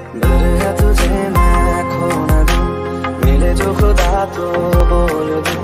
डर है तुझे मैं खो न दूं, मिले जो खुदा तो बोल दूं।